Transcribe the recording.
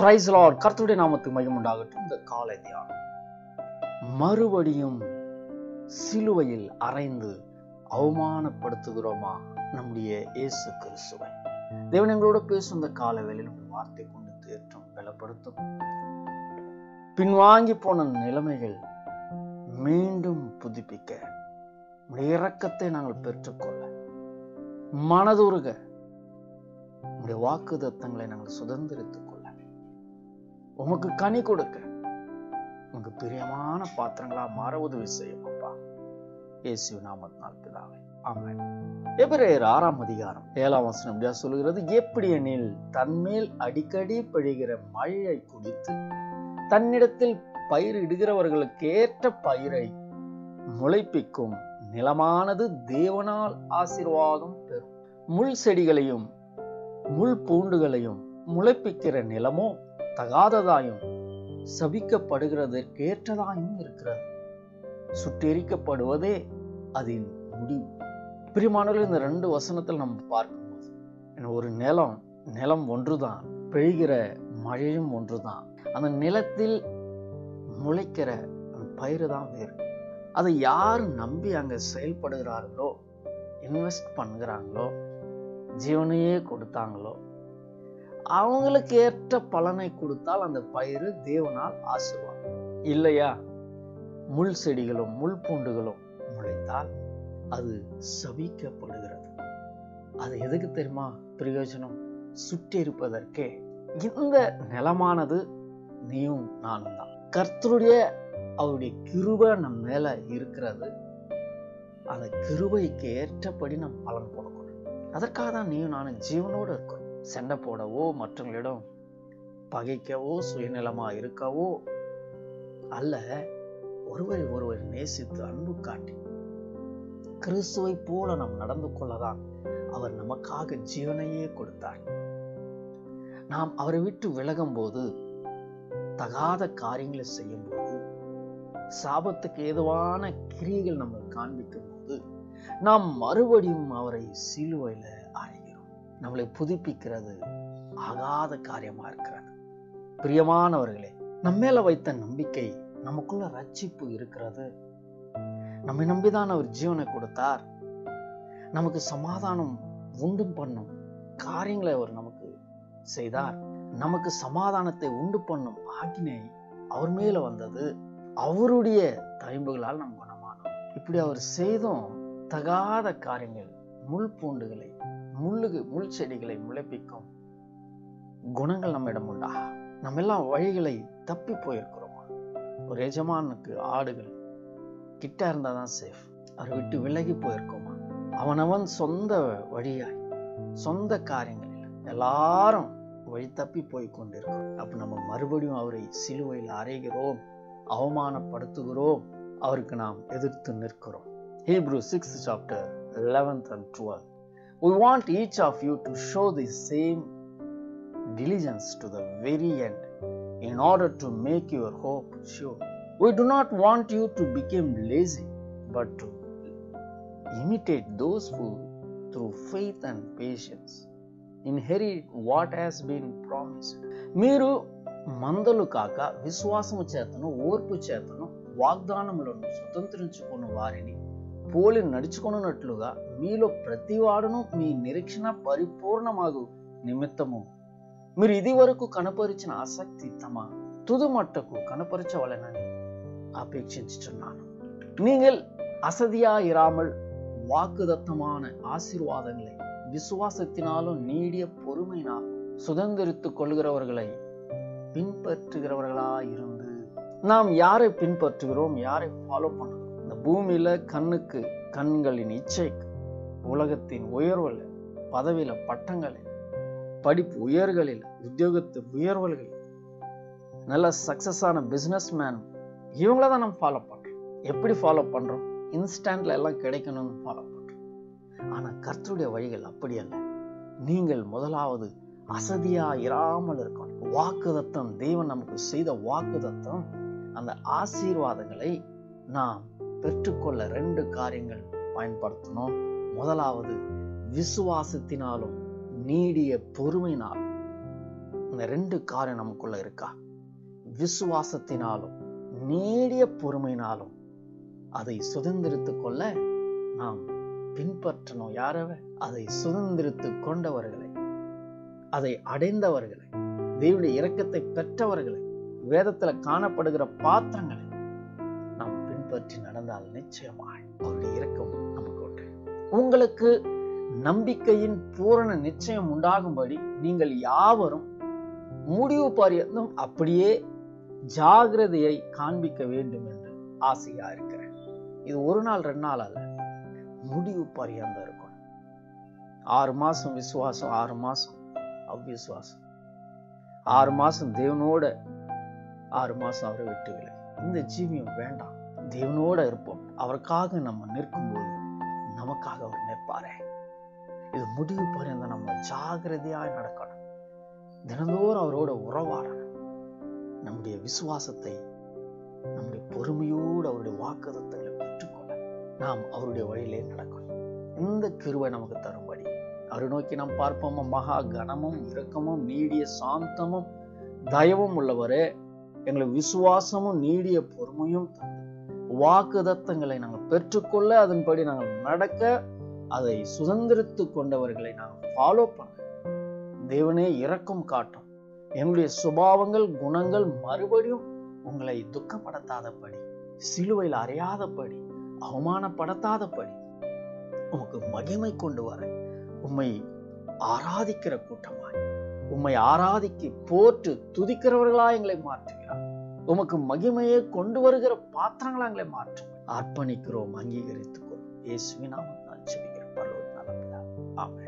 Price Lord. கர்த்தருடைய நாமத்துக்கு மகிமை உண்டாகட்டும். இந்த காலை தியானம் மறுபடியும் சிலுவையில் அறைந்து அவமானப்படுத்துகிறோமா நம்முடைய இயேசு கிறிஸ்துவை? தேவன் எங்களோட பேசும் இந்த கால வேளையில் வார்த்தை கொண்டு தேற்றும் பலப்படுத்தும். பின்வாங்கி போன நிலைமைகள் மீண்டும் புதுப்பிக்க இரக்கத்தை நாங்கள் பெற்றுக்கொள்ள மனதுருக உங்களுடைய வாக்கு தத்தங்களை நாங்கள் சுதந்திரித்துக் கொள்ள உமக்கு கனி கொடுக்க உங்க பிரியமான பாத்திரங்களா மாற உதவி செய்யும் அப்பா. இயேசு நாமத்தினால் பிதாவே, ஆமென். எபிரேயர் 6ஆம் அதிகாரம் 7ஆம் வசனம் இப்படியா சொல்லுகிறது, எப்படி எனில் தன்மேல் அடிக்கடி பெய்கிற மழையை குடித்து தன்னிடத்தில் பயிர் இடுகிறவர்களுக்கு ஏற்ற பயிரை முளைப்பிக்கும் நிலமானது தேவனால் ஆசீர்வாதம் பெறும். முள் செடிகளையும் முள் பூண்டுகளையும் முளைப்பிக்கிற நிலமோ தகாததாயும் சபிக்கப்படுகிறதற்கு ஏற்றதாயும் இருக்கிறது. சுட்டெரிக்கப்படுவதே அதன் முடிவு. பிரியமானவர்கள், இந்த 2 வசனத்தில் நம்ம பார்க்கும்போது ஒரு நிலம் ஒன்றுதான், பெய்கிற மழையும் ஒன்றுதான். அந்த நிலத்தில் முளைக்கிற பயிறு தான் வேறு. அதை யார் நம்பி அங்க செயல்படுகிறார்களோ, இன்வெஸ்ட் பண்ணுகிறாங்களோ, ஜீவனையே கொடுத்தாங்களோ, அவங்களுக்கு ஏற்ற பலனை கொடுத்தால் அந்த பயிறு தேவனால் ஆசீர்வாதம். இல்லையா, முள் செடிகளும் முள் பூண்டுகளும் முளைத்தால் அது சபிக்கப்படுகிறது. அது எதுக்கு தெரியுமா பிரயோஜனம்? சுட்டெரிப்பதற்கே. இந்த நிலமானது நீயும் நானும் தான். கர்த்தருடைய அவருடைய கிருபை நம் மேல இருக்கிறது. அந்த கிருபைக்கு ஏற்றபடி நம் பலன் கொடுக்கணும். அதற்காக தான் நீயும் நானும் ஜீவனோடு இருக்கணும். சண்டை போடவோ, மற்றவங்களிடம் பகைக்கவோ, சுயநலமா இருக்கவோ அல்ல, ஒருவர் நேசித்து அன்பு காட்டி கிறிஸ்துவை போல நாம் நடந்து கொள்ளதான் அவர் நமக்காக ஜீவனையே கொடுத்தார். நாம் அவரை விட்டு விலகும் போது, தகாத காரியங்களை செய்யும் போது, சாபத்துக்கு ஏதுவான கிரியைகள் நம்ம காண்பிக்கும் போது, நாம் மறுபடியும் அவரை சிலுவையில அறைகிறோம். நம்மளை புதுப்பிக்கிறது ஆகாத காரியமா இருக்கிறது. பிரியமானவர்களே, நம்ம மேல வைத்த நம்பிக்கை, நமக்குள்ள ரட்சிப்பு இருக்கிறது. நம்மை நம்பிதான் அவர் ஜீவனை கொடுத்தார். நமக்கு சமாதானம் உண்டு பண்ணும் காரியங்களை அவர் நமக்கு செய்தார். நமக்கு சமாதானத்தை உண்டு பண்ணும் ஆக்கினை அவர் மேல வந்தது. அவருடைய தயம்புகளால் நாம் குணமானோம். இப்படி அவர் செய்தும் தகாத காரியங்கள், முள் பூண்டுகளை, முள் செடிகளை முளைப்பிக்கும் குணங்கள் நம்மிடம் உண்டா? நம்ம எல்லாம் வழிகளை தப்பி போயிருக்கிறோமா? ஒரு எஜமானுக்கு ஆடுகள் கிட்ட இருந்தாதான் சேஃப். அவரை விட்டு விலகி போயிருக்கோமா? அவனவன் சொந்த வழியாய், சொந்த காரியங்களில் எல்லாரும் வழி தப்பி போய் கொண்டிருக்கோம். அப்ப நம்ம மறுபடியும் அவரை சிலுவையில் அறைகிறோம், அவமானப்படுத்துகிறோம், அவருக்கு நாம் எதிர்த்து நிற்கிறோம். Hebrews 6th chapter 11th and 12. We want each of you to show the same diligence to the very end in order to make your hope sure. We do not want you to become lazy, but to imitate those who through faith and patience inherit what has been promised. మీరు మందలు కాక విశ్వాసము చేతను ఓర్పు చేతను వాగ్దానములను స్వతంత్రించుకున్న వారిని పోలి నడుచుకున్నట్లుగా మీలో ప్రతివాడును మీ నిరీక్షణ పరిపూర్ణమాగు నిమిత్తము మీరు ఇది వరకు కనపరిచిన ఆసక్తి తమ తుదుమట్టకు కనపరచవలెనని அபேட்சிச்சுன்னான். நீங்கள் அசதியாயிராமல் வாக்குதத்தமான ஆசீர்வாதங்களை விசுவாசத்தினாலும் நீடிய பொறுமையினாலும் சுதந்திரித்துக் கொள்கிறவர்களை பின்பற்றுகிறவர்களாயிருந்து. நாம் யாரை பின்பற்றுகிறோம், யாரை ஃபாலோ பண்ணுகிறோம்? இந்த பூமியில கண்களின் இச்சைக்கு, உலகத்தின் உயர்வுல, பதவியில, பட்டங்களில், படிப்பு உயர்களில், உத்தியோகத்து உயர்வுகளில், நல்ல சக்சஸான பிசினஸ் மேன், இவங்கள தான் நம்ம ஃபாலோ பண்றோம். எப்படி ஃபாலோ பண்றோம்? இன்ஸ்டன்ட்ல எல்லாம் கிடைக்கணும்னு ஃபாலோ பண்றோம். ஆனா கர்த்தருடைய வழிகள் அப்படி அல்ல. நீங்கள் முதலாவது அசதியா இராமல் இருக்கணும். வாக்குதத்தம், தேவன் நமக்கு செய்த வாக்குதத்தம், அந்த ஆசீர்வாதங்களை நாம் பெற்றுக்கொள்ள 2 காரியங்கள் பயன்படுத்தணும். முதலாவது விசுவாசத்தினாலும் நீடிய பொறுமையினாலும் இந்த 2 காரியம் நமக்குள்ள இருக்கா? விசுவாசத்தினாலும் நீடிய பொறுமையினாலும் அதை சுதந்திரித்துக் கொள்ள நாம் பின்பற்றணும். யாரவ? அதை சுதந்திரித்து கொண்டவர்களை, அதை அடைந்தவர்களை, தேவனுடைய இரக்கத்தை பெற்றவர்களை, வேதத்துல காணப்படுகிற பாத்திரங்களை நாம் பின்பற்றி நடந்தால் நிச்சயமாய் அவருடைய இரக்கம் நமக்கு உண்டு. உங்களுக்கு நம்பிக்கையின் பூரண நிச்சயம் உண்டாகும்படி நீங்கள் யாவரும் முடிவு பரியந்தம் அப்படியே ஜாகிரதையை காண்பிக்க வேண்டும் என்று ஆசையா இருக்கிறேன். இது 1 நாள் 2 நாள் அல்ல, முடிவு பரியந்தம் இருக்கணும். 6 மாசம் விசுவாசம், 6 மாசம் அவ்விசுவாசம், 6 மாசம் தேவனோட, 6 மாசம் அவரை விட்டு விலை. இந்த ஜீவியம் வேண்டாம். தேவனோட இருப்போம். அவருக்காக நம்ம நிற்கும்போது நமக்காக அவர் நிற்பாரே. இது முடிவு பரியந்தம் நம்ம ஜாகிரதையாய் நடக்கணும். தினந்தோறும் அவரோட உறவாடணும். நம்முடைய விசுவாசத்தை, நம்முடைய பொறுமையோடு அவருடைய வாக்குத்தத்தங்களை பெற்றுக்கொள்ள நாம் அவருடைய வழியிலே நடக்கணும். இந்த கிருபை நமக்கு தரும்படி அவரை நோக்கி நாம் பார்ப்போம். மகா கனமும் இரக்கமும் நீடிய சாந்தமும் தயவும் உள்ளவரே, எங்களுக்கு விசுவாசமும் நீடிய பொறுமையும் தந்து வாக்குத்தத்தங்களை நாங்கள் பெற்றுக்கொள்ள, அதன்படி நாங்கள் நடக்க, அதை சுதந்திரித்து கொண்டவர்களை நாங்கள் ஃபாலோ பண்ண தேவனே இரக்கம் காட்டும். எங்களுடைய சுபாவங்கள், குணங்கள் மறுபடியும் உங்களை துக்கப்படுத்தாதபடி, சிலுவையில் அறையாதபடி, அவமானப்படுத்தாதபடி உமக்கு மகிமை கொண்டு வர உம்மை ஆராதிக்கிற கூட்டமாய், உம்மை ஆராதிக்கு போற்று துதிக்கிறவர்களா எங்களை மாற்றுகிறார். உமக்கு மகிமையை கொண்டு வருகிற பாத்திரங்களா எங்களை மாற்றும். அர்ப்பணிக்கிறோம், அங்கீகரித்துக் கொள்ளும். இயேசுவின் நாமத்தில் ஜெபிக்கிறோம் பரலோக பிதாவே. ஆமென்.